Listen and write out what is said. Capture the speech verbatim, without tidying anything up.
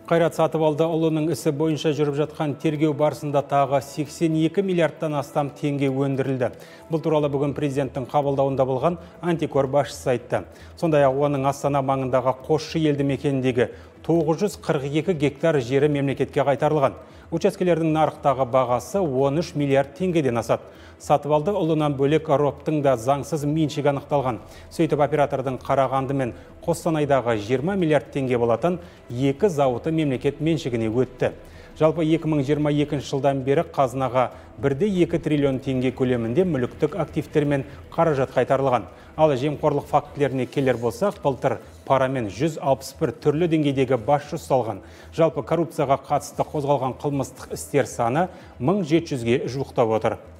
Қайрат Сатыбалдыұлының ісі бойынша жүріп жатқан тергеу барысында тағы сексен екі миллиардтан астам теңге өндірілді. Бұл туралы бүгін президенттің қабылдауында болған антикор басшысы айтты. Сондай-ақ оның Астана маңындағы Қосшы елді мекеніндегі тоғыз жүз қырық екі гектар жері мемлекетке қайтарылған. Учаскелердің нарықтағы бағасы он үш миллиард теңгеден асады. Сатыбалдыұлынан бөлек роптың да заңсыз меншігі анықталған. Сөйтіп оператордың Қарағанды мен Қостанайдағы жиырма миллиард теңге болатын екі зауыты мемлекет меншігіне өтті. Жалпы екі мың жиырма екінші жылдан бері қазынаға бір де екі триллион теңге көлемінде мүліктік активтер мен қаражат қайтарылған. Ал жемқорлық фактілеріне келер болсақ, былтыр парамен жүз алпыс бір түрлі деңгейдегі басшы ұсталған. Жалпы коррупцияға қатысты қозғалған қылмыстық істер саны мың жеті жүзге жуықтап отыр.